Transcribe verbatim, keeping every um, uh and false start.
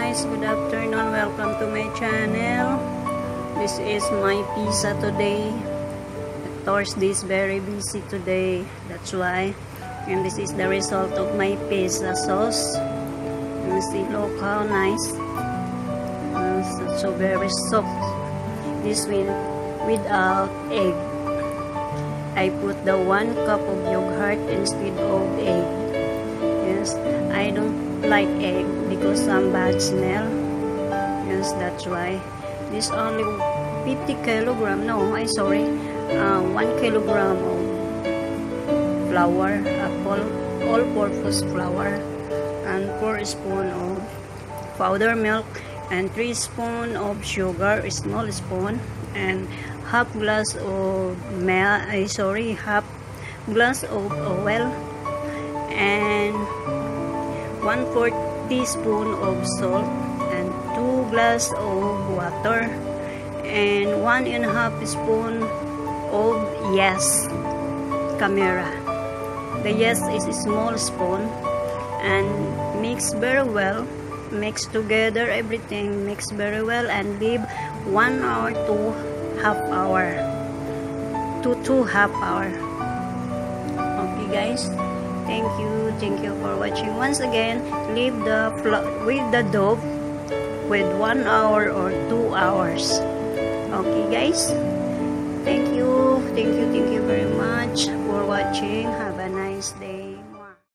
guys, good afternoon, welcome to my channel. This is my pizza today. Thursday is very busy today, that's why. And this is the result of my pizza sauce. You see, look how nice. Uh, so very soft. This one without egg. I put the one cup of yogurt instead of egg. Yes, I don't like egg because some bad smell. Yes, that's why. This only fifty kilogram. No, I sorry. Uh, one kilogram of flour, apple, all-purpose flour, and four spoon of powder milk, and three spoon of sugar, a small spoon, and half glass of milk. I sorry, half glass of oil, and one fourth teaspoon of salt, and two glass of water, and one and a half spoon of yes camera. The yes is a small spoon, and mix very well. Mix together everything. Mix very well and leave one hour to half hour. To two half hour. Okay, guys. Thank you, thank you for watching. Once again, leave the with the dough with one hour or two hours. Okay, guys. Thank you, thank you, thank you very much for watching. Have a nice day.